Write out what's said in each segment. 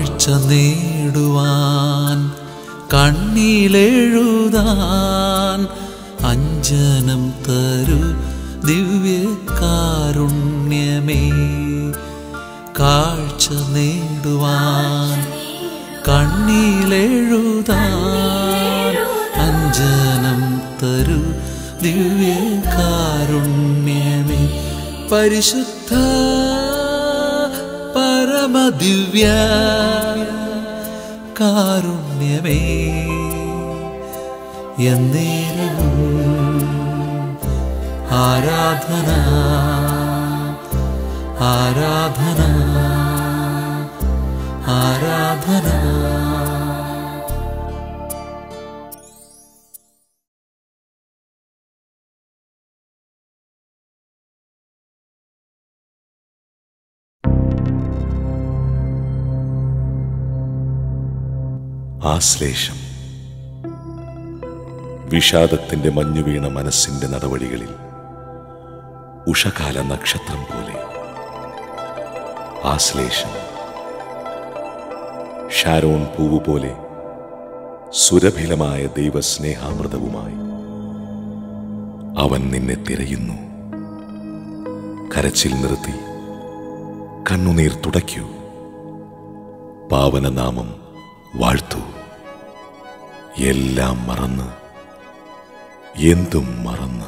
കാഴ്ച നേടുവാൻ കണ്ണിലെഴുതാൻ അഞ്ജനം തരൂ ദിവ്യകാരുണ്യമേ. കാഴ്ച നേടുവാൻ കണ്ണിലെഴുതാൻ അഞ്ജനം തരൂ ദിവ്യകാരുണ്യമേ. പരിശുദ്ധ പരമദിവ്യ കാരുണ്യമേ, എന്നേരവും ആരാധന ആരാധന ആരാധന. ആശ്ലേഷം. വിഷാദത്തിന്റെ മഞ്ഞുവീണ മനസ്സിന്റെ നടവഴികളിൽ ഉഷകാല നക്ഷത്രം പോലെ ആശ്ലേഷം. ഷാരോൺ പൂവ് പോലെ സുരഭിലമായ ദൈവസ്നേഹാമൃതവുമായി അവൻ നിന്നെ തിരയുന്നു. കരച്ചിൽ നിർത്തി കണ്ണുനീർ തുടയ്ക്കൂ. പാവനനാമം വാഴ്ത്തൂ. എല്ലാം മറന്ന്, എന്തും മറന്ന്.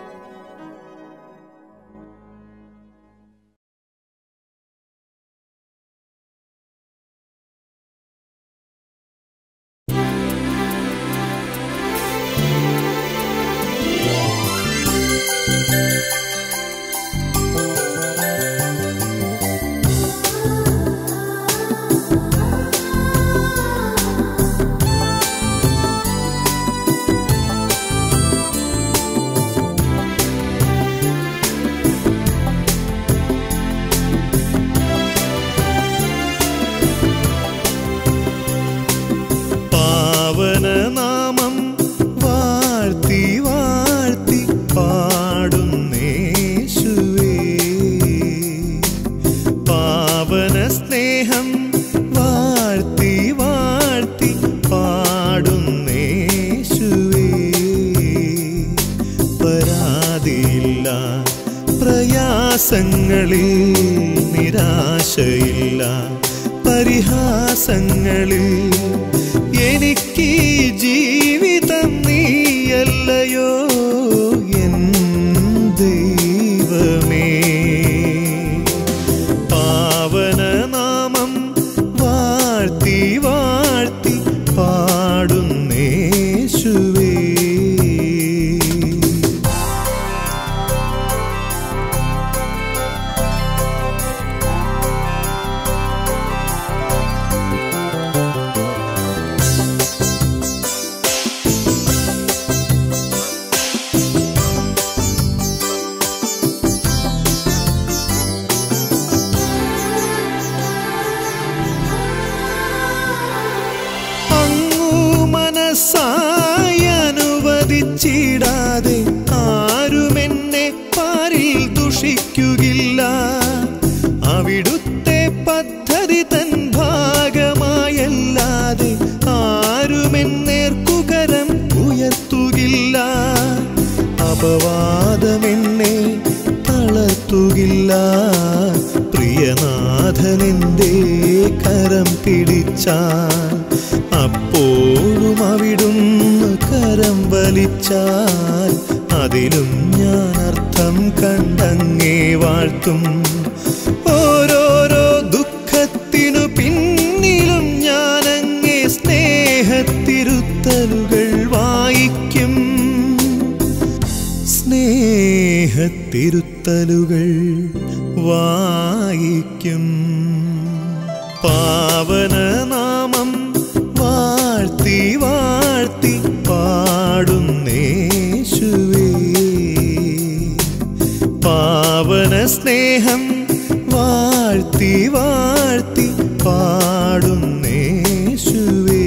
പ്രയാസങ്ങളിൽ നിരാശയില്ല, പരിഹാസങ്ങളിൽ എനിക്ക് ജീവിതം നീയല്ലയോ എൻ ദൈവമേ. പാവനനാമം വാഴ്ത്തി വാഴ്ത്തി പാടുന്നേശുവേ. അനുവദിച്ചിടാതെ ആരുമെന്നെ പാരിൽ ദുഷിക്കുകയില്ല. അവിടുത്തെ പദ്ധതി തൻ ഭാഗമായല്ലാതെ ആരുമെന്നേർക്കുകരം ഉയർത്തുകില്ല. അപവാദമെന്നെ തളർത്തുകില്ല. പ്രിയനാഥനെന്റെ കരം പിടിച്ചാൽ അപ്പോഴും അവിടുന്ന് കരം വലിച്ചാൽ അതിലും ഞാൻ അർത്ഥം കണ്ടങ്ങേ വാഴ്ത്തും. ഓരോരോ ദുഃഖത്തിനു പിന്നിലും ഞാനങ്ങേ സ്നേഹത്തിരുത്തലുകൾ വായിക്കും. സ്നേഹത്തിരുത്തലുകൾ വായിക്കും. പാവനനാമം വാഴ്ത്തി വാഴ്ത്തി പാടുന്നേശുവേ. പാവന സ്നേഹം വാഴ്ത്തി വാഴ്ത്തി പാടുന്നേശുവേ.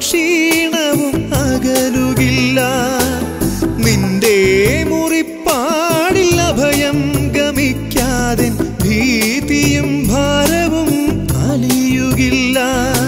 ക്ഷീണവും അകലുകില്ല. നിന്റെ മുറിപ്പാടിൽ അഭയം ഗമിക്കാതെ ഭീതിയും ഭാരവും അലിയുകില്ല.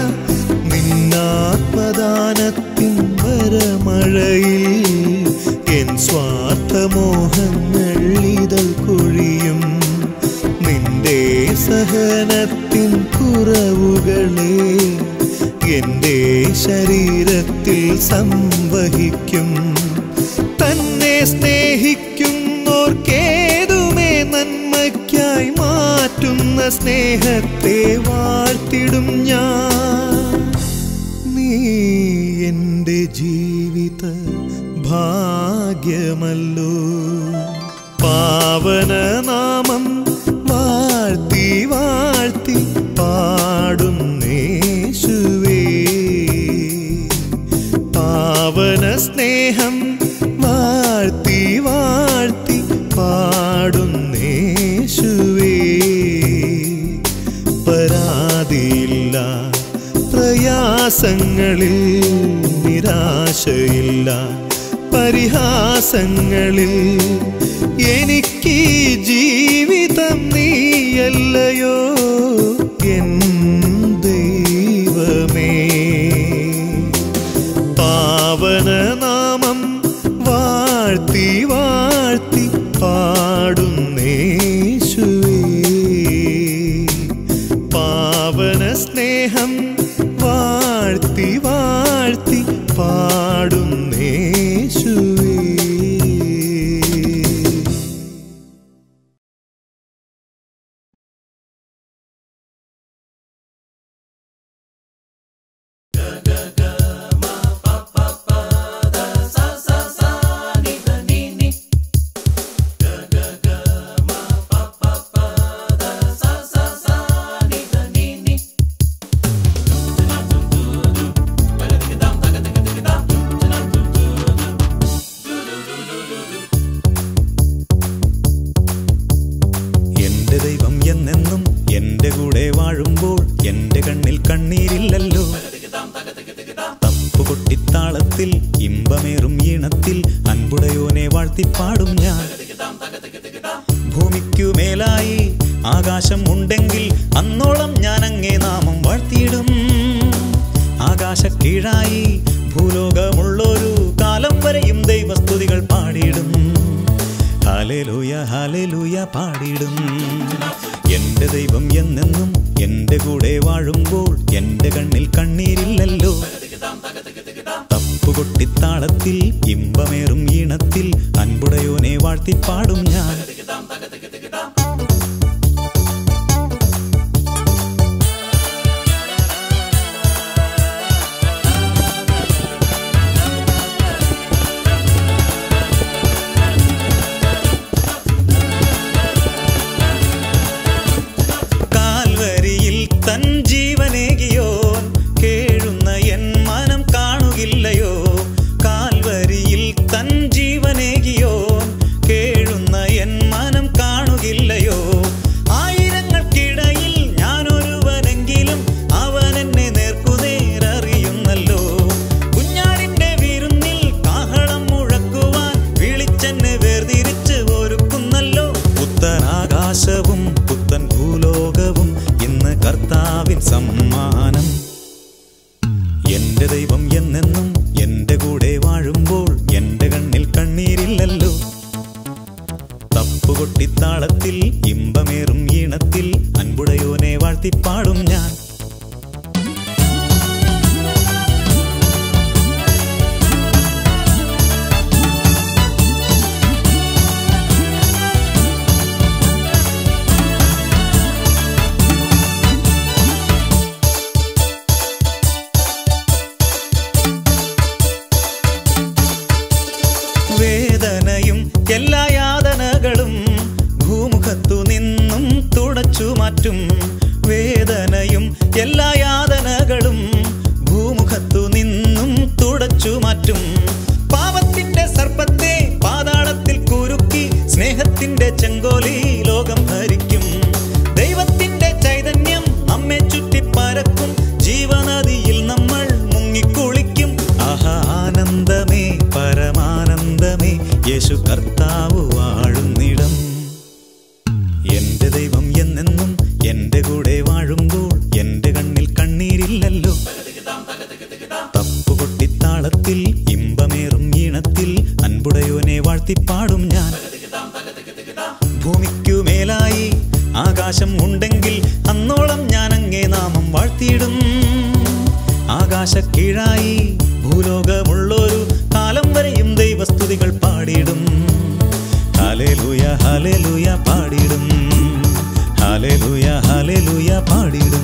നിന്നാത്മദാനത്തിൻ വരമഴയിൽ എൻ സ്വാർത്ഥമോഹങ്ങൾ ഇതൾ കൊഴിയും. നിന്റെ സഹനത്തിൻ കുറവുകളെ എന്റെ ശരീരത്തിൽ സംവഹിക്കും. തന്നെ സ്നേഹിക്കുന്നോർക്കേതുമേ നന്മയ്ക്കായി മാറ്റുന്ന സ്നേഹത്തെ വാഴ്ത്തിടും ഞാൻ. നീ എന്റെ ജീവിത ഭാഗ്യമല്ലോ. പാവനനാമം വാഴ്ത്തി വാഴ്ത്തി പാടുന്നേശുവേ. പാവന സ്നേഹം വാഴ്ത്തി വാഴ്ത്തി പാടുന്നേശുവേ. പരാതിയില്ല പ്രയാസങ്ങളിൽ, നിരാശയില്ല പരിഹാസങ്ങളിൽ. എനിക്ക് ജീവിതം നീയല്ലയോ എൻ ദൈവമേ. പാവനനാമം വാഴ്ത്തി വാഴ്ത്തി പാടുന്നേശുവേ. പാവന സ്നേഹം വാഴ്ത്തി വാഴ്ത്തി പാടുന്നേശുവേ. പാടും ഞാൻ. ഭൂമിക്കുമേലായി ആകാശം ഉണ്ടെങ്കിൽ അന്നോളം ഞാൻ അങ്ങേ നാമം വാഴ്ത്തിയിടും. ആകാശക്കീഴായി ഭൂലോകമുള്ളൊരു കാലം വരെയും ദൈവസ്തുതികൾ പാടിയിടും. ഹല്ലേലൂയ ഹല്ലേലൂയ പാടിയിടും. എന്റെ ദൈവം എന്നെന്നും എന്റെ കൂടെ വാഴുമ്പോൾ എന്റെ കണ്ണിൽ കണ്ണീരില്ലല്ലോ. തപ്പുകൊട്ടിത്താളത്തിൽ ഇമ്പമേറും ഈണത്തിൽ അൻപുടയോനെ വാഴ്ത്തിപ്പാടും ഞാൻ. കാൽവരിയിൽ തൻ ജീവനേകിയോൻ കേഴുന്ന എൻ മനം കാണുകില്ലയോ. കാൽവരിയിൽ തൻ ജീവനേകിയോൻ കേഴുന്ന എൻ മനം കാണുകില്ലയോ. ആയിരങ്ങൾക്കിടയിൽ ഞാനൊരുവനെങ്കിലും അവൻ എന്നെ നേർക്കുനേരറിയുന്നല്ലോ. കുഞ്ഞാടിന്റെ വിരുന്നിൽ കാഹളം മുഴക്കുവാൻ വിളിച്ചെന്നെ വേർതിരിച്ച് ഒരുക്കുന്നല്ലോ. പുത്തനാകാശവും പുത്തൻ ഭൂലോകവും ഇന്ന് കർത്താവിൻ സമ്മാനം. എന്റെ ദൈവം എന്നെന്നും എന്റെ കൂടെ വാഴുമ്പോൾ എന്റെ കണ്ണിൽ കണ്ണീരില്ലല്ലോ. തപ്പുകൊട്ടിത്താളത്തിൽ ഇമ്പമേറും ഈണത്തിൽ അൻപുടയോനെ വാഴ്ത്തിപ്പാടും ഞാൻ. വേദനയും എല്ലാ യാതനകളും ഭൂമുഖത്തു നിന്നും തുടച്ചു മാറ്റും. വേദനയും എല്ലാ യാതനകളും ഭൂമുഖത്തു നിന്നും തുടച്ചു മാറ്റും. പാപത്തിന്റെ സർപ്പത്തെ പാതാളത്തിൽ കുരുക്കി സ്നേഹത്തിന്റെ ചെങ്കോലി ലോകം ഭരിക്കും. ദൈവത്തിന്റെ ചൈതന്യം നമ്മെ ചുറ്റിപ്പരക്കും. ജീവനദിയിൽ നമ്മൾ മുങ്ങിക്കുളിക്കും. ഭൂമിക്കുമേലായി ആകാശം ഉണ്ടെങ്കിൽ അന്നോളം ഞാൻ അങ്ങേ നാമം വാഴ്ത്തിയിടും. ആകാശക്കീഴായി ഭൂലോകമുള്ളൊരു കാലം വരെയും ദൈവസ്തുതികൾ പാടിയിടും. ഹല്ലേലൂയ ഹല്ലേലൂയ പാടിയിടും. ഹല്ലേലൂയ ഹല്ലേലൂയ പാടിയിടും.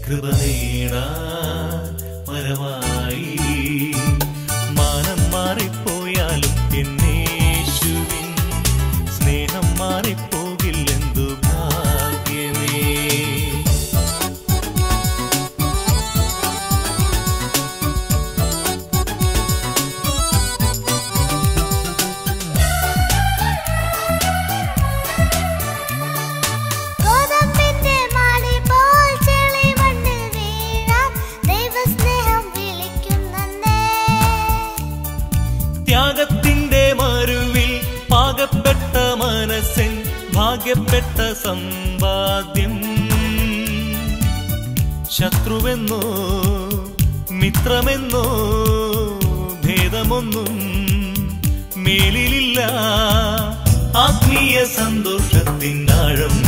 കൃപ നേടാൻ വരമായി. മാനം മാറിപ്പോയാലും എന്നേശുവിൻ സ്നേഹം മാറിപ്പോകില്ലെന്തു ഭാഗ്യമേ. ത്യാഗത്തിന്റെ മരുവിൽ പാകപ്പെട്ട മനസ്സിൻ ഭാഗ്യപ്പെട്ട സമ്പാദ്യം. ശത്രുവെന്നോ മിത്രമെന്നോ ഭേദമൊന്നും മേലിലില്ല. ആത്മീയ സന്തോഷത്തിനാഴം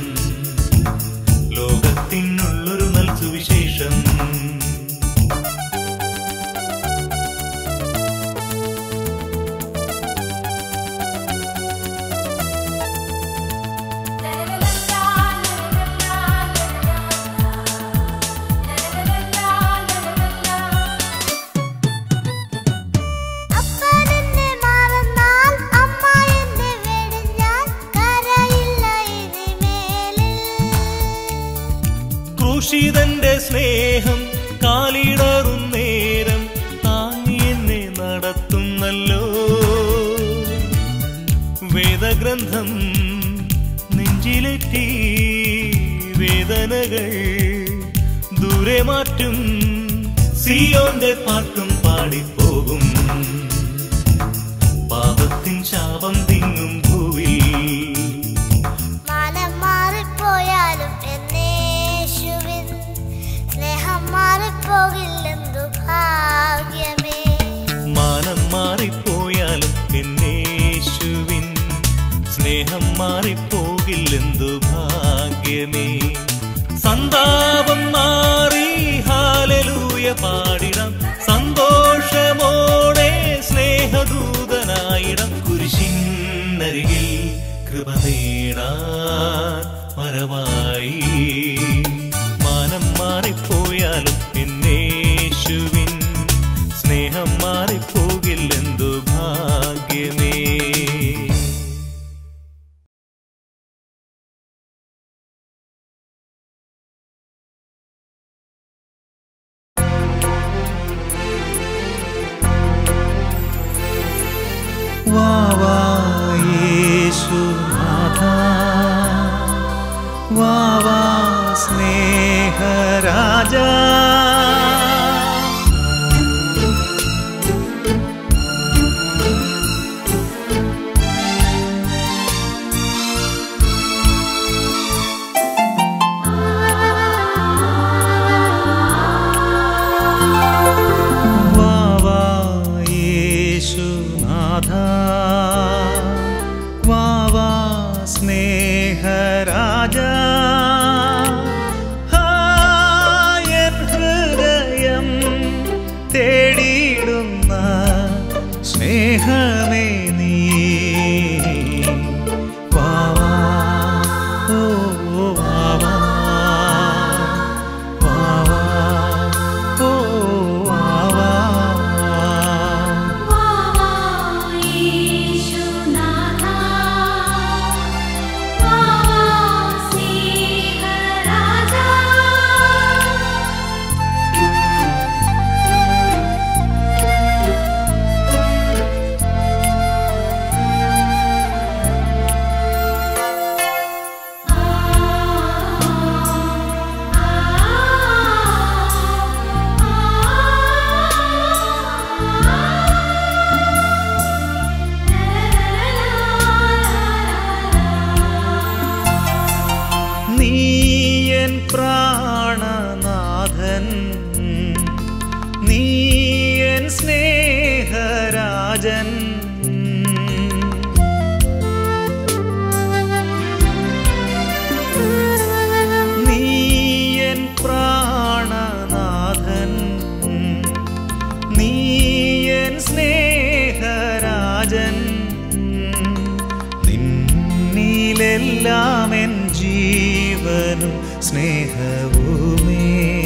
ലോകത്തിനുള്ളൊരു നൽ സുവിശേഷം. ക്രൂശിതന്റെ സ്നേഹം കാലിടറും നേരം താങ്ങി എന്നെ നടത്തുന്നല്ലോ. വേദഗ്രന്ഥം നെഞ്ചിലേറ്റി വേദനകൾ ദൂരെ മാറ്റും. സിയോന്റെ പാട്ടും പാടിപ്പോകും. പാപത്തിൻ ശാപം തിങ്ങും ഭൂവിൽ. മാനം മാറിപ്പോയാലും സ്നേഹം മാറിപ്പോകില്ലെന്തു ഭാഗ്യമേ. മാനം മാറിപ്പോയാലും എന്നേശുവിൻ സ്നേഹം മാറിപ്പോകില്ലെന്തു ഭാഗ്യമേ. സന്താപം മാറി ഹല്ലേലൂയ പാടിടാം. സന്തോഷമോടെ സ്നേഹദൂതനായിടം. കുരിശിനരികിൽ കൃപ നേടാൻ വരമായി. മാനം മാറിപ്പോയാലും എന്നേശുവിൻ സ്നേഹം മാറിപ്പോകില്ലെന്തു ഭാഗ്യമേ. വാവാ യേശുനാഥാ, വാവാ സ്നേഹരാജാ. വാവാ യേശുനാഥാ, വാവാ സ്നേഹരാജാ. തേടിയിടുന്ന സ്നേഹമേ നീ വാവാ, ഓ വാവാ, വാവാ, ഓ വാവാ. നീയൻ പ്രാണനാഥൻ, നീയൻ സ്നേഹരാജൻ. നീയൻ പ്രാണനാഥൻ, നീയൻ സ്നേഹരാജൻ. നിന്നിലെല്ലാം എൻ ജീവനും സ്നേഹവുമേ.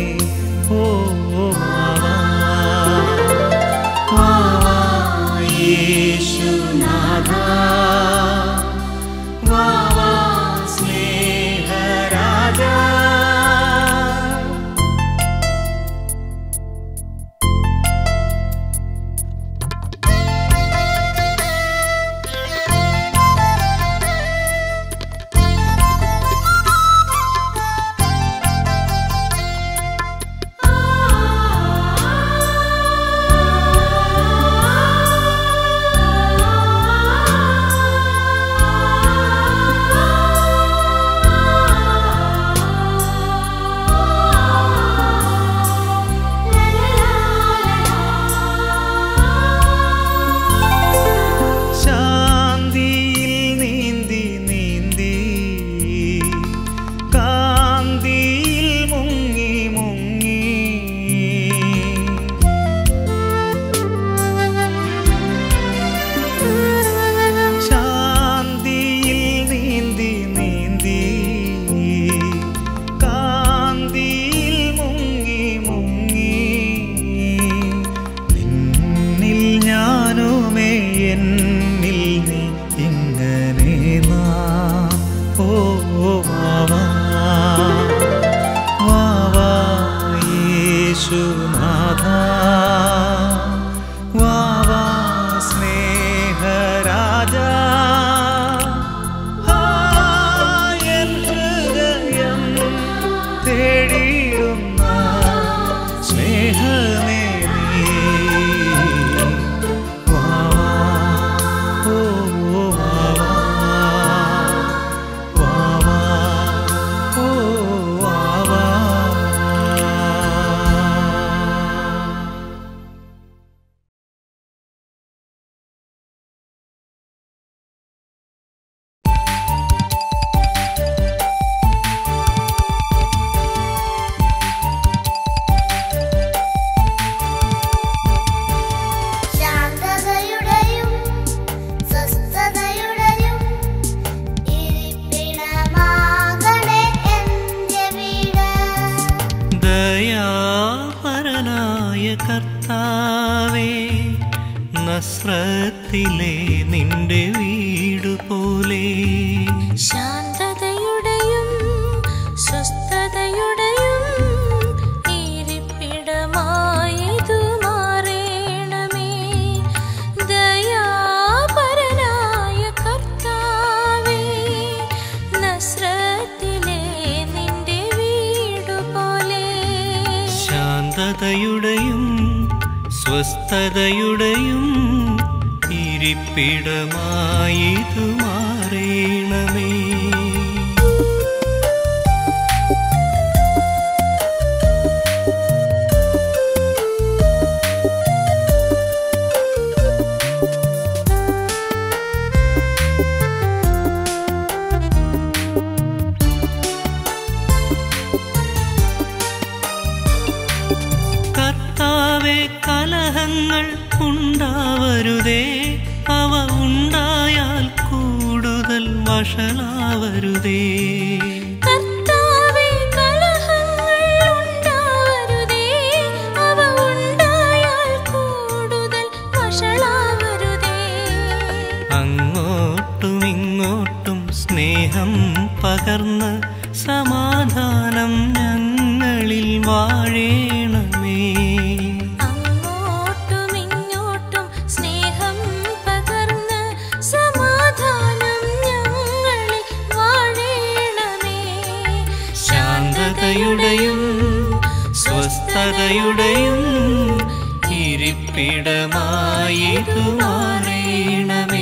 നസ്രത്തിലെ നിന്റെ വീട് പോലെ. ശാന്തതയുടെയും സ്വസ്ഥതയുടെയും ഇരിപ്പിടമായതു മാറേണമേ. ദയാപരനായ കർത്താവേ, നസ്രത്തിലെ നിന്റെ വീട് പോലെ. ശാന്തതയുടെയും സ്വസ്ഥതയുടെയും ഇരിപ്പിടമായിതു മാറേണമേ. കർത്താവേ, കലഹങ്ങൾ ഉണ്ടാവരുതേ, അവ ഉണ്ടായാൽ കൂടുതൽ വഷളാവരുതേ. കർത്താവേ, കലഹങ്ങൾ ഉണ്ടാവരുതേ, അവ ഉണ്ടായാൽ കൂടുതൽ വഷളാവരുതേ. അങ്ങോട്ടും ഇങ്ങോട്ടും സ്നേഹം പകർന്ന് സമാധാനം ഞങ്ങളിൽ വാഴേണമേ. അങ്ങോട്ടും ഇങ്ങോട്ടും സ്നേഹം പകർന്ന് സമാധാനം ഞങ്ങളിൽ വാഴേണമേ. ശാന്തതയുടെയും സ്വസ്ഥതയുടെയും ഇരിപ്പിടമായിതു മാറേണമേ.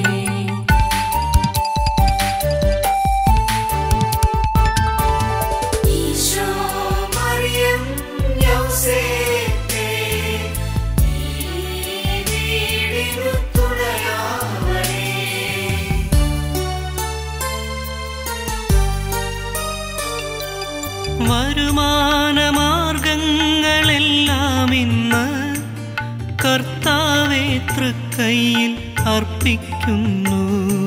വരുമാനമാർഗങ്ങളെല്ലാം ഇന്ന് കർത്താവേ തൃക്കൈയിൽ അർപ്പിക്കുന്നു.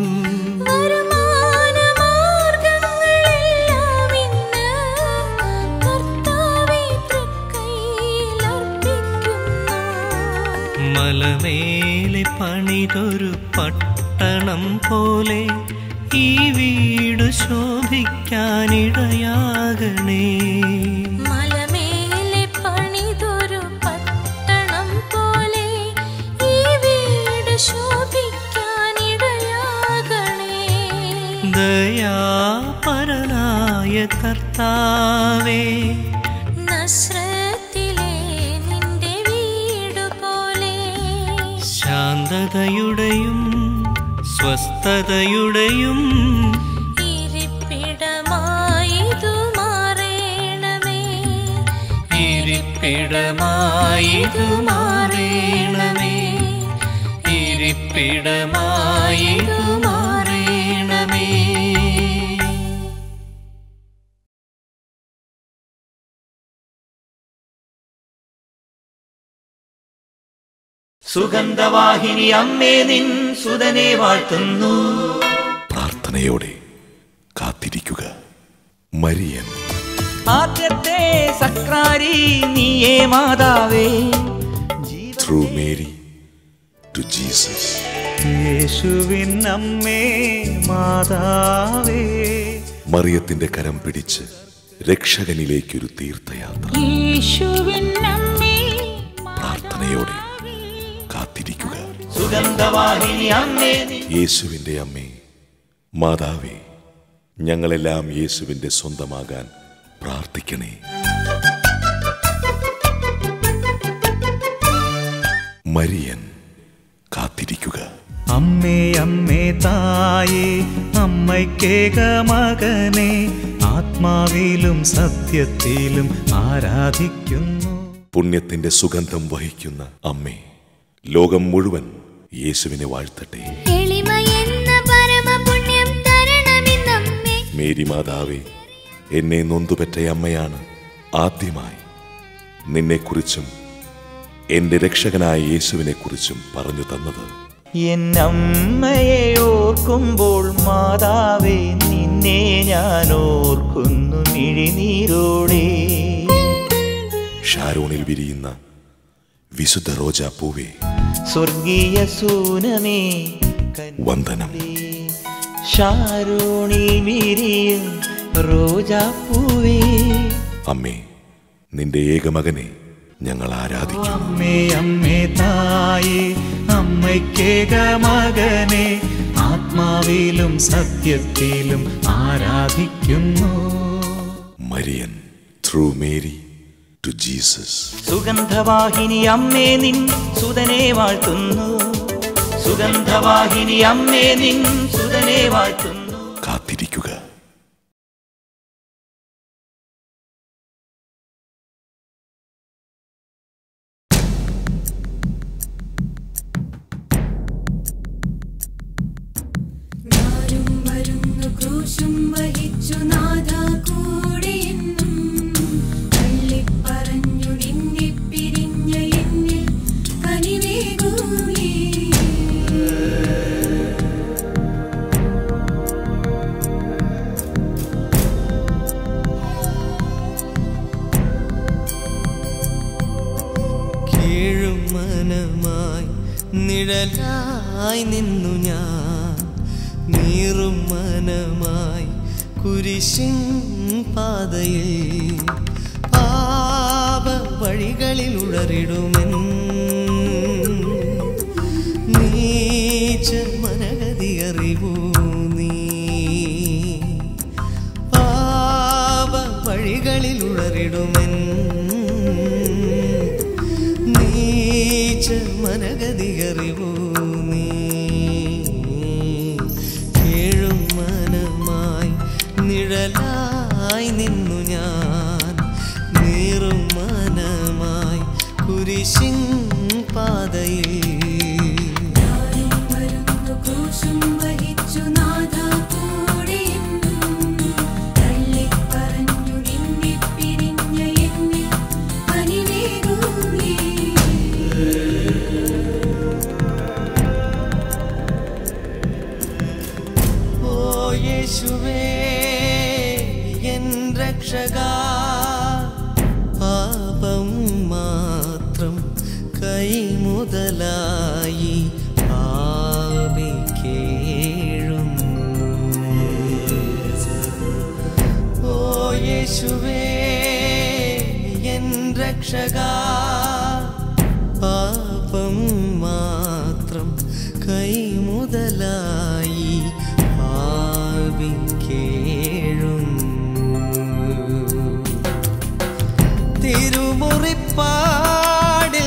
വരുമാനമാർഗങ്ങളെല്ലാം ഇന്ന് കർത്താവേ തൃക്കൈയിൽ അർപ്പിക്കുന്നു. മലമേലെ പണിതൊരു പട്ടണം പോലെ ഈ വീട് ശോഭിക്കാനിടയാകണേ. മലമേലെ പണിതൊരു പട്ടണം പോലെ ഈ വീട് ശോഭിക്കാനിടയാകണേ. ദയാപരനായ കർത്താവേ, നസ്രത്തിലെ നിന്റെ വീട് പോലെ. ശാന്തതയുടെയും സ്വസ്ഥതയുടെയും ഇരിപ്പിടമായിതു മാറേണമേ. ഇരിപ്പിടമായിതു മാറേണമേ. ഇരിപ്പിടമായിതു മാറേണമേ. സുഗന്ധവാഹിനി അമ്മേ, നിൻ സുതനെ വാഴ്ത്തുന്നു. പ്രാർത്ഥനയോടെ കാത്തിരിക്കുക. മരിയൻ. ആദ്യത്തെ സക്രാരി നീയേ മാതാവേ, ത്രൂ മേരി ടു ജീസസ്. യേശുവിൻ അമ്മേ മാതാവേ, മറിയത്തിന്റെ കരം പിടിച്ച് രക്ഷകനിലേക്കൊരു തീർത്ഥയാത്ര. പ്രാർത്ഥനയോടെ കാത്തിരിക്കുക. സുഗന്ധവാഹിനി അമ്മേ, യേശുവിൻ്റെ അമ്മേ, മാതാവേ, ഞങ്ങളെല്ലാം യേശുവിൻ്റെ സ്വന്തമാകാൻ പ്രാർത്ഥിക്കണേ. മരിയൻ. കാത്തിരിക്കുക. അമ്മേ അമ്മേ തായേ, അമ്മയ്ക്കേക മകനെ, ആത്മാവിലും സത്യത്തിലും ആരാധിക്കുന്നു. പുണ്യത്തിന്റെ സുഗന്ധം വഹിക്കുന്ന അമ്മേ, ലോകം മുഴുവൻ യേശുവിനെ വാഴ്ത്തട്ടെ. എളിമയെന്ന പരമപുണ്യം തരണമിന്നമ്മേ. മേരി മാതാവേ, എന്നെ നൊന്തുപെറ്റ അമ്മയാണ് ആദ്യമായി നിന്നെക്കുറിച്ചും എന്റെ രക്ഷകനായ യേശുവിനെക്കുറിച്ചും പറഞ്ഞു തന്നത്. എന്നമ്മയെ ഓർക്കുമ്പോൾ മാതാവേ, നിന്നെ ഞാൻ ഓർക്കുന്നു മിഴിനീരോടെ. ഷാരോണിൽ വിരിയുന്ന വിശുദ്ധ റോജാപ്പൂവേ, സ്വർഗീയ സൂനമേ വന്ദനം. ഷാരോണിൽ വിരിയും റോജാപ്പൂവേ, അമ്മേ, നിന്റെ ഏകമകനെ ഞങ്ങൾ ആരാധിക്കുന്നു. അമ്മേ അമ്മേ തായേ, അമ്മയ്ക്കേക മകനെ ആത്മാവിലും സത്യത്തിലും ആരാധിക്കുന്നു. Marian through Mary to Jesus. സുഗന്ധവാഹിനി അമ്മേ നിൻ സുതനെ വാഴ്ത്തുന്നു. സുഗന്ധവാഹിനി അമ്മേ നിൻ സുതനെ വാഴ്ത്തുന്നു. കാത്തിരിക്കുക. ഞാനും വരുന്നു ക്രൂശും വഹിച്ചു നാഥ കൂടെയെന്നും തള്ളിപ്പറഞ്ഞു നിന്നെ പിരിഞ്ഞ എന്നിൽ കനിവേകൂ നീ. കേഴും മനമായി നിഴലായി നിന്നു ഞാൻ, നീറും മനമായി കുരിശിൻ പാതയിൽ പാപ വഴികളിൽ ഉളറിടുമെൻ നീച്ച മനഗതി അറിവൂ നീ. പാപ വഴികളിൽ ഉളറിടുമെൻ നീച്ച മനഗതി അറിവൂ നീ. കേഴും മനമായി നിഴലായി നിന്നു ഞാൻ, നീറും മനമായി കുരിശിൻ പാതയിൽ ഞാനും വരുന്നു ക്രൂശും വഹിച്ചു നാഥ കൂടെയെന്നും തള്ളിപ്പറഞ്ഞു നിന്നെ പിരിഞ്ഞ എന്നിൽ കനിവേകൂ നീ. ഓ യേശുവേ എൻ രക്ഷകാ, പാപം മാത്രം കൈമുതലായി പാപിക്കേഴുന്നു. ഓ യേശുവേ എൻ രക്ഷകാ, പാപം മാത്രം കൈമുതലായി പാപിക്കേഴുന്നു. തിരുമുറിപ്പാടിൽ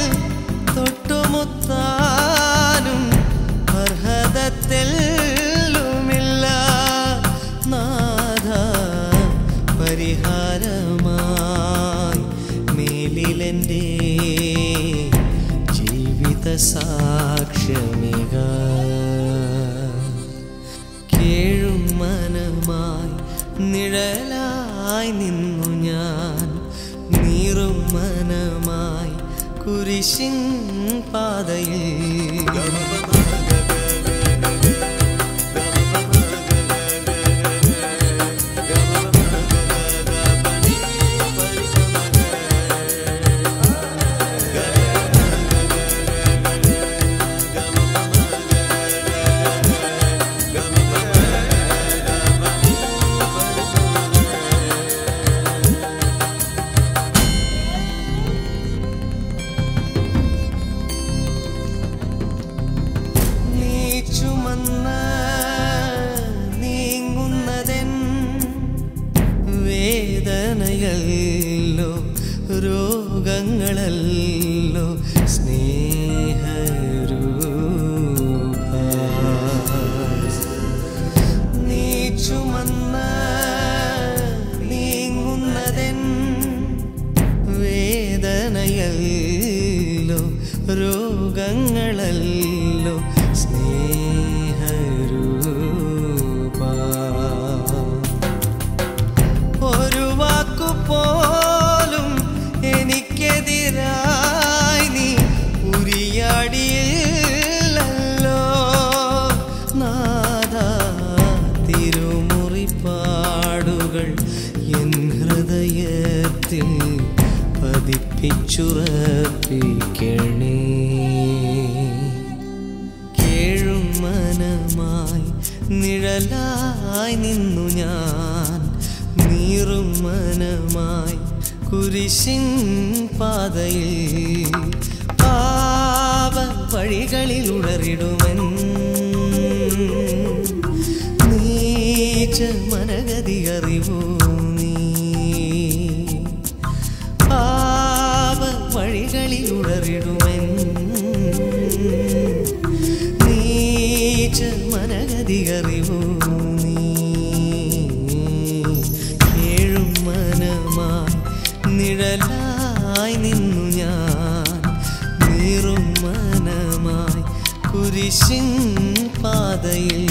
തൊട്ടുമുത്താനും അർഹത തെല്ലുമില്ല നാഥ, പരിഹാരമായി മേലിലെൻ്റെ ജീവിത സാക്ഷ്യമിക. കേഴും മനമായി നിഴലായി നിന്നു ഞാൻ, നീറും മനമായി കുരിശിൻ പാതയിൽ ചുമന്ന് നീങ്ങുന്നതെൻ വേദനയല്ലോ രോഗങ്ങളല്ലോ സ്നേഹരൂപ. നീ ചുമന്ന് നീങ്ങുന്നതെൻ വേദനയല്ലോ രോഗങ്ങളല്ലോ സ്നേഹരൂപ. ഒരു വാക്കുപോലും എനിക്കെതിരായി നീ ഉരിയാടിയില്ലല്ലോ നാഥ. തിരുമുറിപ്പാടിൽ പിടിച്ചുറപ്പിക്കണേ. കേഴും മനമായി നിഴലായി നിന്നു ഞാൻ, നീറും മനമായി കുരിശിൻ പാതയിൽ, പാപ വഴികളിൽ ഉടറിടുമൻ നീച്ച മനഗതി അറിവൂ നീ. പാപ വഴികളിൽ ഉടറിടുമൻ നീച്ച മനഗതി അറിവൂ നീ. കേഴും മനമായി നിഴലായി നിന്നു ഞാൻ, നീറും മനമായി കുരിശിൻ പാതയിൽ.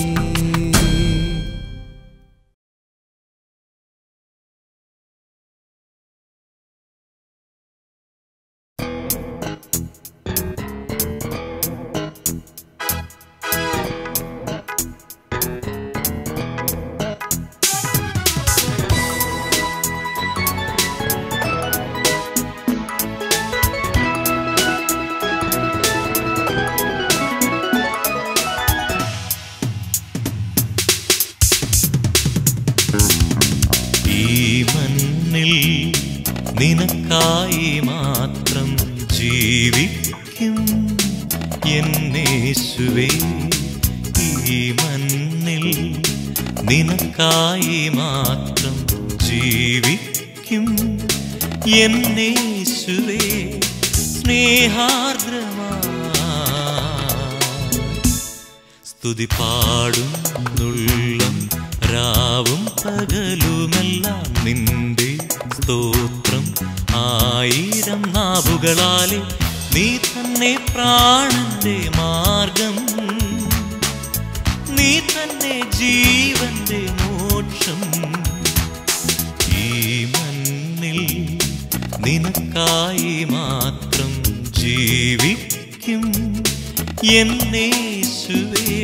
നിനക്കായി മാത്രം ജീവിക്കും എന്നേശുവേ. ഈ മണ്ണിൽ നിനക്കായി മാത്രം ജീവിക്കും എന്നേശുവേ. സ്നേഹാർദ്രമായി സ്തുതി പാടുന്നുള്ളം രാവും പകലുമെല്ലാം നിന്റെ സ്തോത്രം. ആയിരം നാവുകളാലെ നീ തന്നെ പ്രാണന്റെ മാർഗം, നീ തന്നെ ജീവന്റെ മോക്ഷം. ഈ മണ്ണിൽ നിനക്കായി മാത്രം ജീവിക്കും എന്നേശുവേ.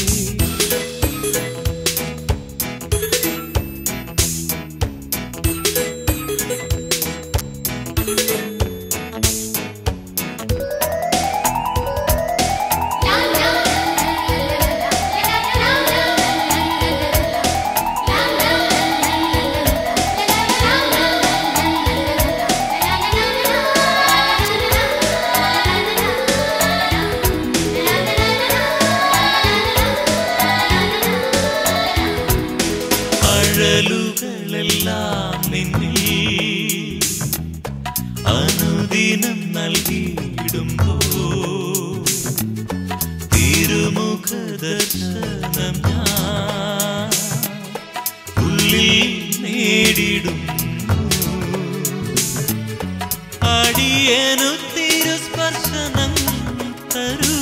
അഴലുകളെല്ലാം നിന്നിൽ അനുദിനം നൽകിയിടുമ്പോ, തിരുമുഖ ദർശനം ഞാൻ ഉള്ളിൽ നേടിടുന്നു. അടിയനു തിരുസ്പർശനം തരൂ,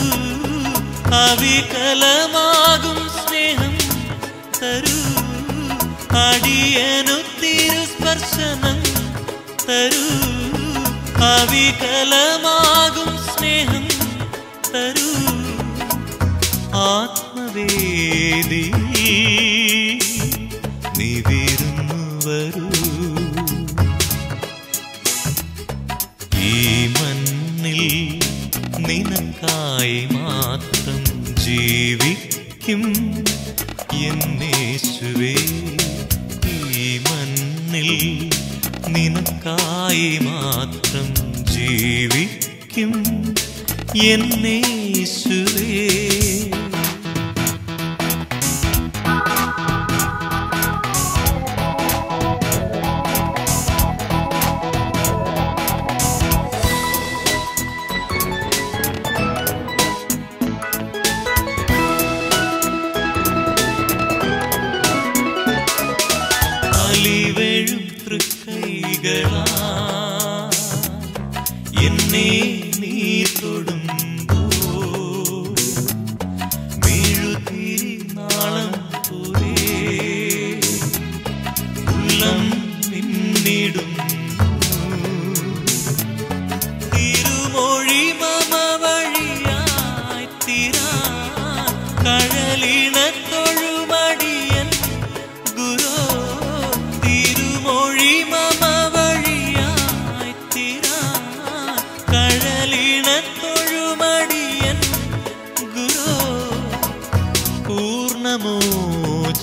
അവികലമാകും സ്നേഹം തരൂ. അടിയനു തിരുസ്പർശനം തരൂ, അവികലമാകും സ്നേഹം തരൂ. ആത്മവേദി നീ വിരുന്നു വരൂ. ഈ മണ്ണിൽ നിനക്കായി മാത്രം ജീവിക്കും എന്നേശുവേ. ഈ മണ്ണിൽ നിനക്കായി മാത്രം ജീവിക്കും എന്നേശുവേ. അലിവെഴും തൃക്കൈകളാ എന്നെ നീ തൊടുമ്പോ,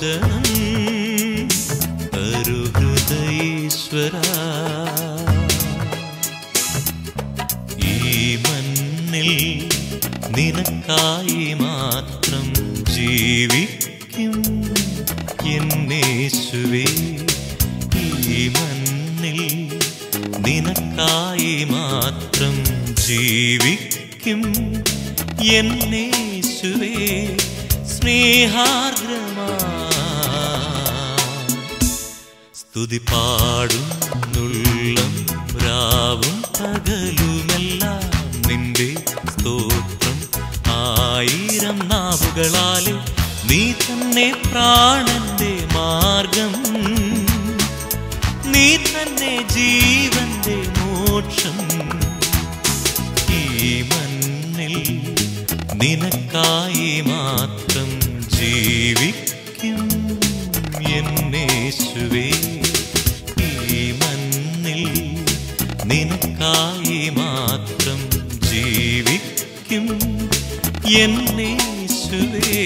മോചനം തരു ഹൃദയേശ്വരാ. ഈ മണ്ണിൽ നിനക്കായി മാത്രം ജീവിക്കും എന്നേശുവേ. ഈ മണ്ണിൽ നിനക്കായി മാത്രം ജീവിക്കും എന്നേശുവേ. സ്നേഹാർദ്രമാ സ്തുതി പാടുന്നുള്ളം രാവും പകലുമെല്ലാം നിന്റെ സ്തോത്രം. 1000 നാവുകളാലെ നീ തന്നെ പ്രാണന്റെ മാർഗം, നീ തന്നെ ജീവന്റെ മോക്ഷം. ഈ മണ്ണിൽ നിനക്കായി മാത്രം ജീവിക്കും എന്നേശുവേ. ഈ മണ്ണിൽ നിനക്കായി മാത്രം ജീവിക്കും എന്നേശുവേ.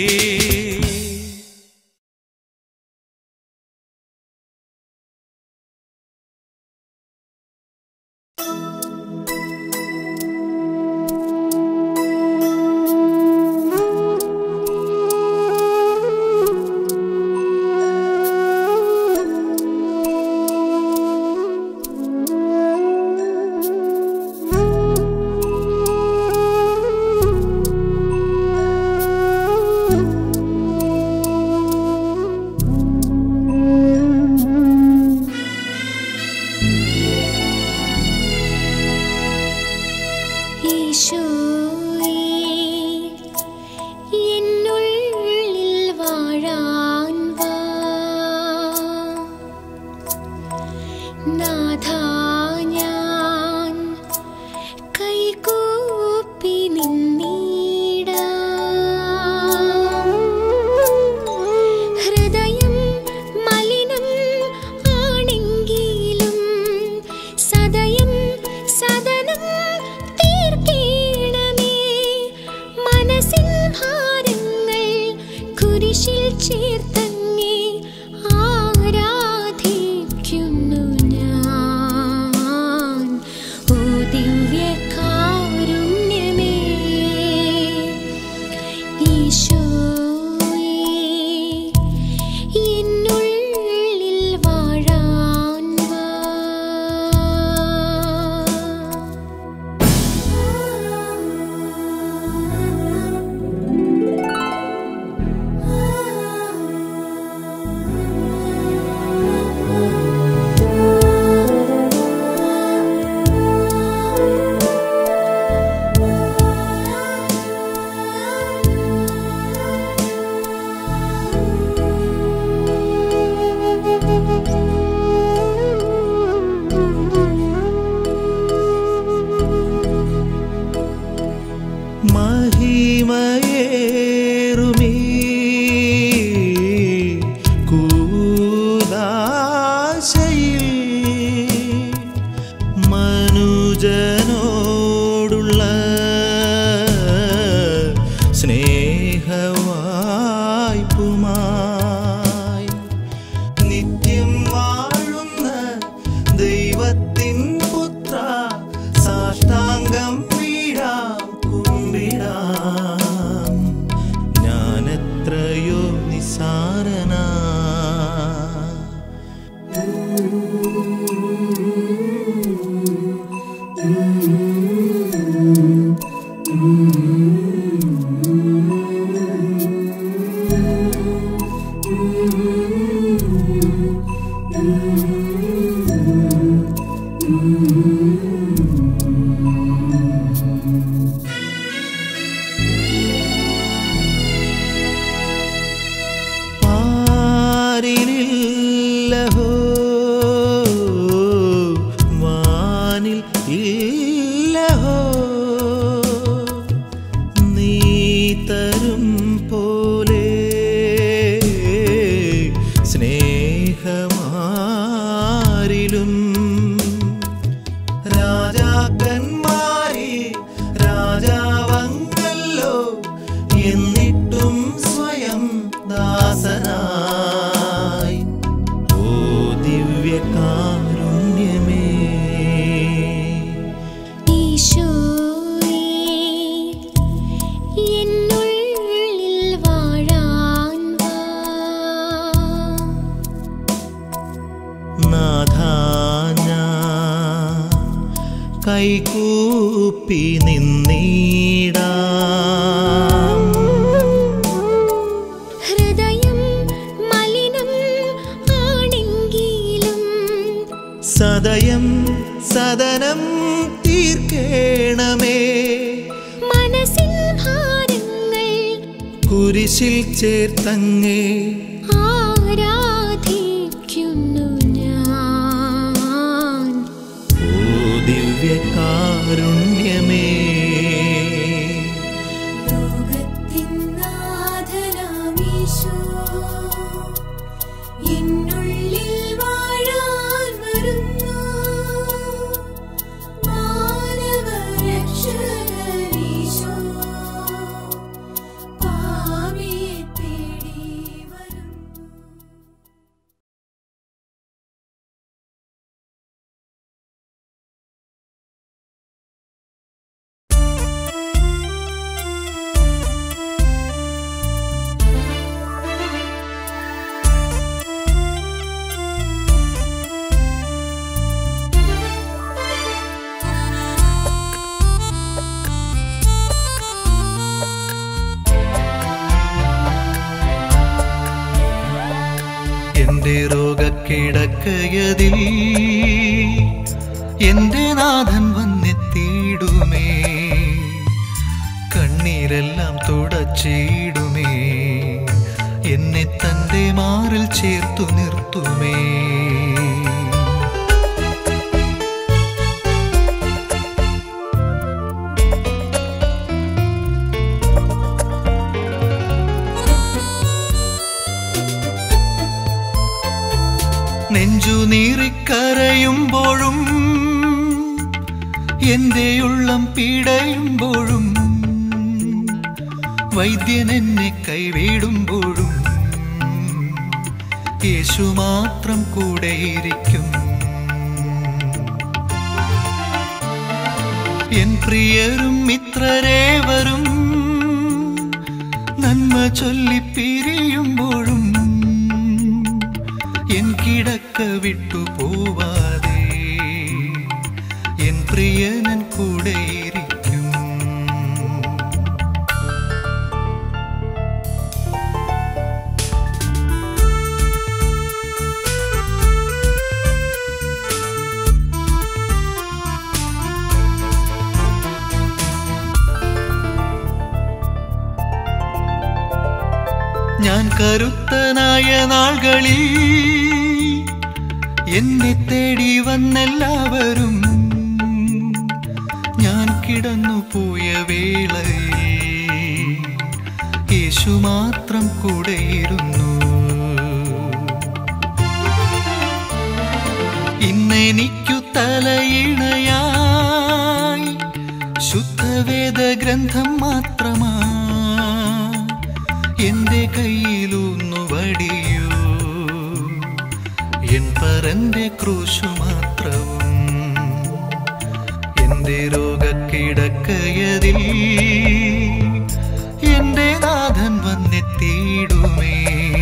കൈകൂപ്പി നിന്നിടാം. ഹൃദയം മലിനം ആണെങ്കിലും സദയം സദനം തീർക്കേണമേ. മനസ്സിൻ ഭാരങ്ങൾ കുരിശിൽ ചേർത്തങ്ങേ ആരാധിക്കുന്നു ഞാൻ. ഓ ദിവ്യകാരുണ്യമേ, ലോകത്തിൻ നാഥനാമീശോ, എന്നുള്ളിൽ വാഴാൻ വരുന്നു. മാനവരക്ഷകനീശോ, പാപിയെ തേടി വരുന്നു. എന്റെ രോഗക്കിടക്കയതിൽ എന്റെ നാഥൻ വന്നെത്തിയിടുമേ. കണ്ണീരെല്ലാം തുടച്ചിടുമേ. എന്നെ തന്റെ മാറിൽ ചേർത്തു നിർത്തുമേ. നെഞ്ചു നീറിക്കരയുമ്പോഴും എന്റെ ഉള്ളം പീടയുമ്പോഴും വൈദ്യൻ എന്നെ കൈവിടുമ്പോഴും യേശു മാത്രം കൂടെയിരിക്കും. എൻ പ്രിയരും മിത്രരേവരും നന്മ ചൊല്ലി പിരിയുമ്പോഴും എൻ കിടക്ക വിട്ടു പോവാതെ എൻ പ്രിയനൻ കൂടെയിരിക്കും. ഞാൻ കരുത്തനായ നാളുകളിൽ എന്നെ തേടി വന്നെല്ലാവരും ഞാൻ കിടന്നു പോയ വേളയിൽ യേശു മാത്രം കൂടെയിരുന്നു. ഇന്നെനിക്കു തലയിണയായി ശുദ്ധവേദ ഗ്രന്ഥം മാത്രമാ എന്റെ കയ്യിലൂന്നു വടിയോ എൻ പരന്റെ ക്രൂശു മാത്രവും. എന്റെ രോഗക്കിടക്കയതിൽ എന്റെ നാഥൻ വന്നെത്തിയിടുമേ.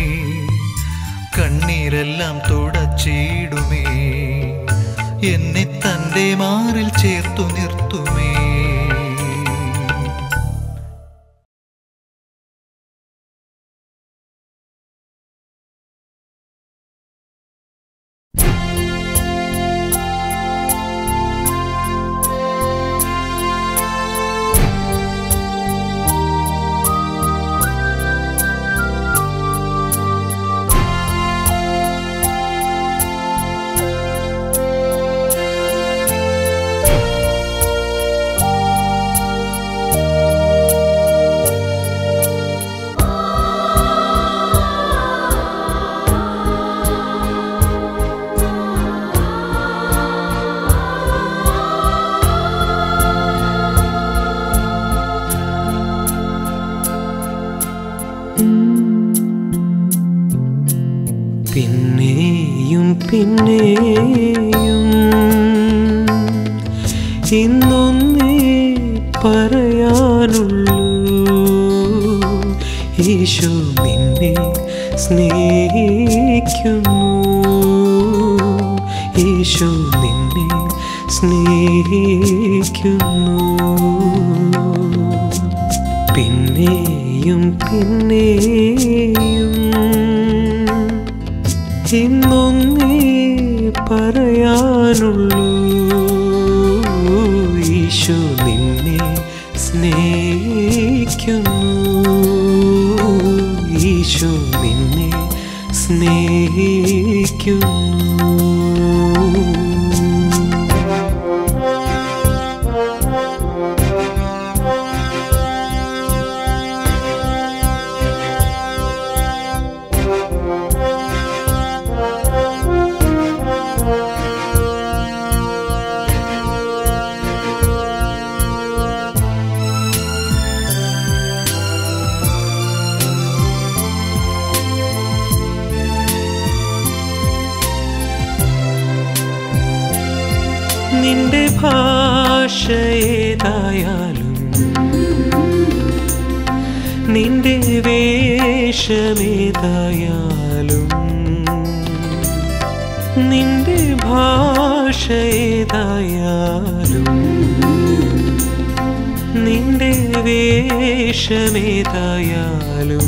കണ്ണീരെല്ലാം തുടച്ചിടുമേ. എന്നെ തന്റെ മാറിൽ ചേർത്തു നിർത്തുമേ. പിന്നെയും പിന്നെയും ഇന്നൊന്നേ പറയാനുള്ളൂ. യേശു നിന്നെ സ്നേഹിക്കുന്നു. യേശു നിന്നെ സ്നേഹിക്കുന്നു. പിന്നെയും പിന്നെയും ഇന്നൊന്നേ പറയാനുള്ളൂ, ഈശോ നിന്നെ സ്നേഹിക്കുന്നു. ഈശോ നിന്നെ സ്നേഹിക്കുന്നു. നിന്റെ ഭാഷ ഏതായാലും നിന്റെ വേഷമേതായാലും നിന്റെ ഭാഷ ഏതായാലും നിന്റെ വേഷമേതായാലും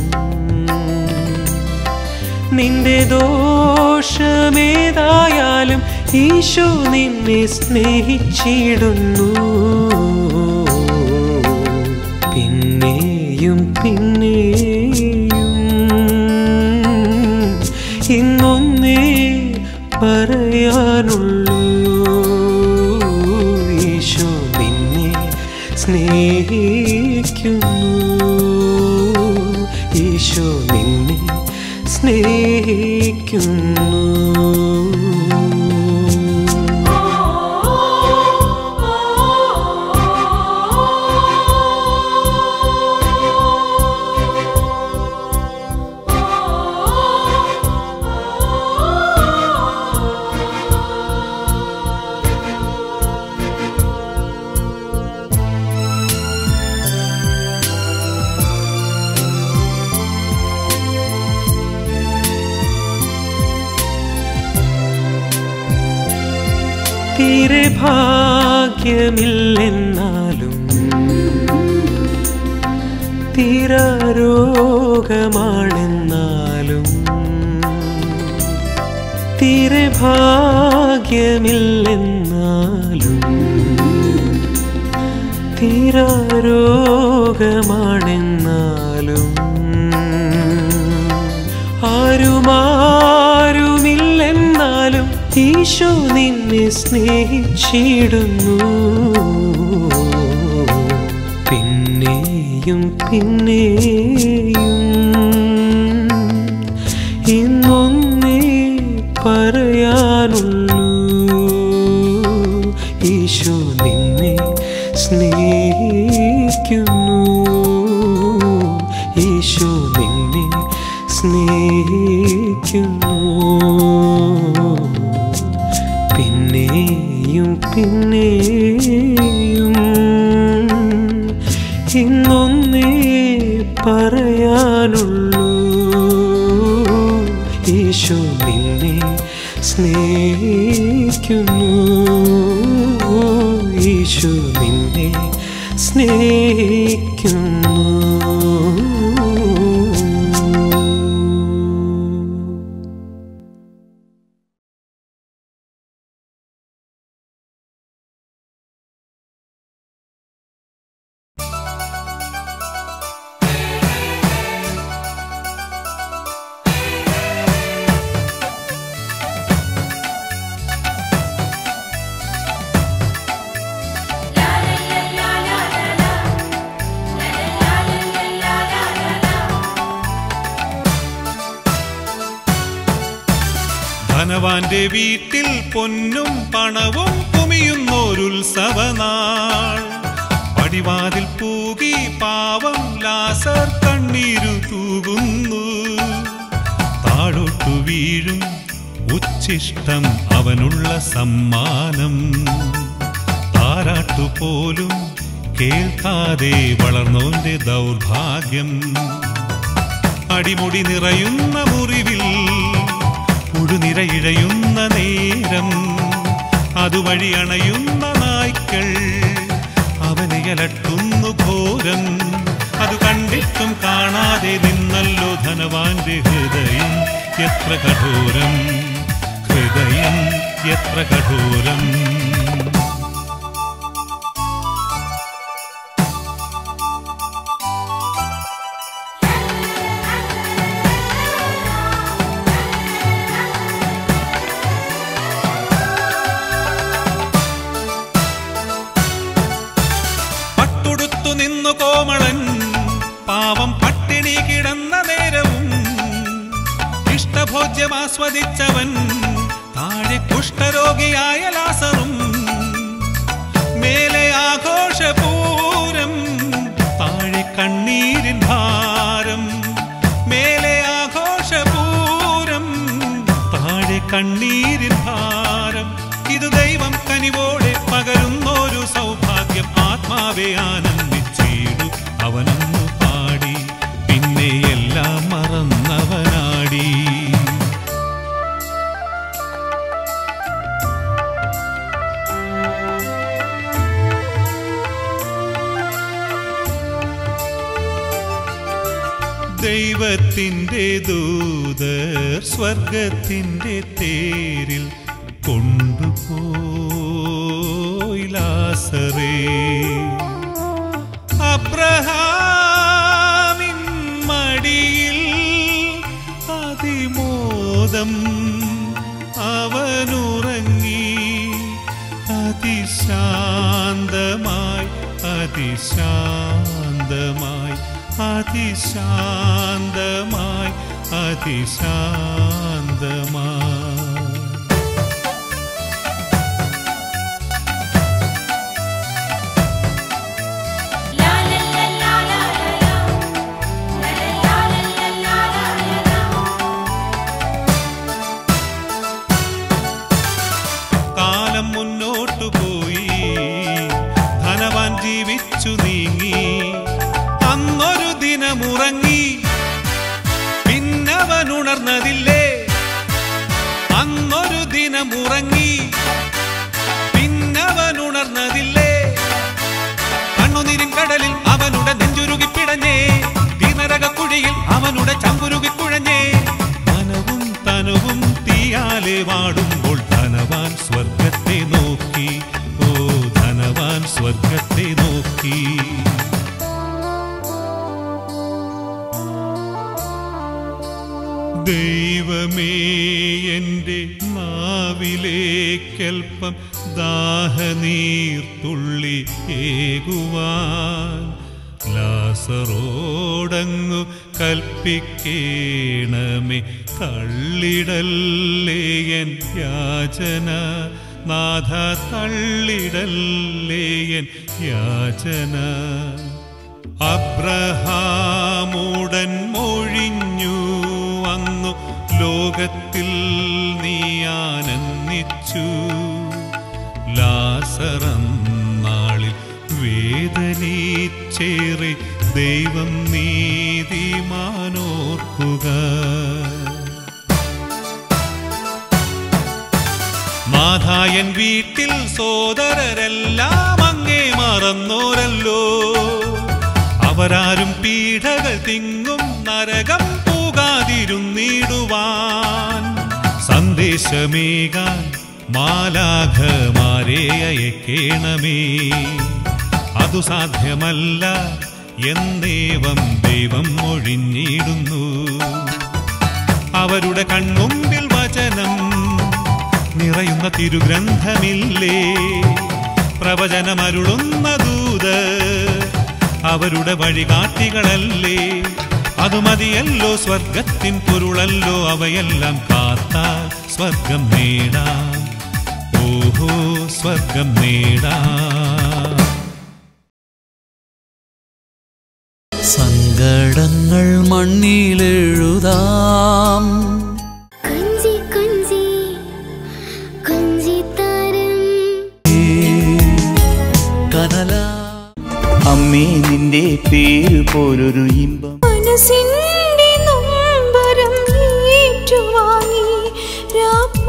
നിന്റെ ദോഷമേതായാലും ഈശോ നിന്നെ സ്നേഹിച്ചിടുന്നു. പിന്നെയും പിന്നെയും ഇന്നൊന്നേ പറയാനുള്ളൂ, ഈശോ നിന്നെ സ്നേഹിക്കുന്നു. ഈശോ നിന്നെ സ്നേഹിക്കുന്നു. തീരെ ഭാഗ്യമില്ലെന്നാലും തീരാരോഗമാണെന്നാലും തീരെ ഭാഗ്യമില്ലെന്നാലും തീരാരോഗമാണെന്നാലും ആരുമാരുമില്ലെന്നാലും ഈശോ നിന്നെ സ്നേഹിച്ചിടുന്നു. പിന്നെയും പിന്നെയും ഇന്നൊന്നേ പറയാനുള്ളൂ, ഈശോ നിന്നെ സ്നേഹിക്കുന്നു. ഈശോ നിന്നെ സ്നേഹിക്കുന്നു. പിന്നെയും പിന്നെയും ഇന്നൊന്നേ പറയാനുള്ളൂ, ഈശോ നിന്നെ സ്നേഹിക്കുന്നു. ഈശോ നിന്നെ സ്നേഹിക്കുന്നു. ധനവാന്റെ വീട്ടിൽ പൊന്നും പണവും കുമിയുന്നോരുത്സവനാൾ. പടിവാതിൽ പൂകി പാവം ലാസർ കണ്ണീരു തൂകുന്നു. താഴോട്ടു വീഴും ഉച്ഛിഷ്ടം അവനുള്ള സമ്മാനം. താരാട്ടുപോലും കേൾക്കാതെ വളർന്നോന്റെ ദൗർഭാഗ്യം. അടിമുടി നിറയുന്ന മുറിവിൽ ഉടുനിരയിഴയുന്ന നേരം അതുവഴി അണയുന്ന നായ്ക്കൾ അവനെ അലട്ടുന്നു ഘോരം. അത് കണ്ടിട്ടും കാണാതെ നിന്നല്ലോ ധനവാന്റെ ഹൃദയം എത്ര കഠോരം, ഹൃദയം എത്ര കഠോരം. നിന്നു കോമളൻ പാവം പട്ടിണി കിടന്ന നേരവും ഇഷ്ടഭോജ്യം ആസ്വദിച്ചവൻ താഴെ കുഷ്ഠരോഗിയായ ലാസറും. മേലെ ആഘോഷപൂരം താഴെ കണ്ണീരിൻ ഭാരം, മേലെ ആഘോഷപൂരം താഴെ കണ്ണീരിൻ ഭാരം. ഇത് ദൈവം കനിവോടെ പകരുന്നൊരു സൗഭാഗ്യം. ആത്മാവെ ആനന്ദിച്ചിടു അവനൊന്നു പാടി, പിന്നെ എല്ലാം മറന്നവനാടി. ദൈവത്തിൻ്റെ ദൂതർ സ്വർഗത്തിൻ്റെ തേരിൽ കൊണ്ടുപോയി ലാസറേ. അബ്രഹാമിൻ മടിയിൽ അതിമോദം അവനുറങ്ങി, അതിശാന്തമായി അതിശാന്തമായി അതിശാന്തമായി അതിശാന്തമായി. കാലം മുന്നോട്ടു പോയി, ധനവാൻ ജീവിച്ചു നീങ്ങി. അന്നൊരു ദിനമുറങ്ങി, പിന്നവൻ ഉണർന്നതില്ലേ. അന്നൊരു ദിനമുറങ്ങി, പിന്നവൻ ഉണർന്നതില്ലേ. കണ്ണുനീരിൻ കടലിൽ അവനുടെ നെഞ്ചുരുകി പിടഞ്ഞേ, തീനരക കുഴിയിൽ അവനുടെ ചമ്പുരുകി കുഴഞ്ഞേ. മനവും തനുവും തീയാലെ വാടുമ്പോൾ ധനവാൻ സ്വർഗത്തെ നോക്കി, ഓ ധനവാൻ സ്വർഗത്തെ നോക്കി. ദൈവമേ, എൻ്റെ നാവിലേക്കൽപ്പം ദാഹനീർത്തുള്ളി ഏകുവാൻ ലാസറോടങ്ങു കൽപ്പിക്കേണമേ. തള്ളിടല്ലേ എൻ യാചന നാഥ, തള്ളിടല്ലേ എൻ യാചന. അബ്രഹാമുടൻ മൊഴിഞ്ഞു അന്നു ലോകത്തിൽ നീ ആനന്ദിച്ചു. ലാസറം നാളിൽ വേദനിച്ചേറെ ദൈവം നീതിമാനോർക്കുക. നാഥായൻ വീട്ടിൽ സോദരരെല്ലാം അങ്ങേ മറന്നോരല്ലോ. അവരാരും പീഡകൾ തിങ്ങും നരകം പോകാതിരുന്നിടുവാൻ സന്ദേശമേകാൻ മാലാഖമാരെ അയക്കേണമേ. അതു സാധ്യമല്ല എന്നേവം ദൈവം ഒഴിഞ്ഞിടുന്നു. അവരുടെ കൺമുമ്പിൽ വചനം നിറയുന്ന തിരുഗ്രന്ഥമില്ലേ. പ്രവചനമരുളുന്ന ദൂത് അവരുടെ വഴികാട്ടികളല്ലേ. അതു മതിയല്ലോ സ്വർഗത്തിൻ പൊരുളല്ലോ. അവയെല്ലാം കാത്താൽ സ്വർഗം നേടാം, ഓഹോ സ്വർഗം നേടാം. സങ്കടങ്ങൾ മണ്ണിലെഴുതാം, കൊഞ്ചി കൊഞ്ചി കൊഞ്ചിത്തരം കനല. അമ്മേ, നിന്റെ പേര് പോലൊരു ഇമ്പം മനസ്സിന്റെ നൊമ്പരം ഏറ്റുവാങ്ങി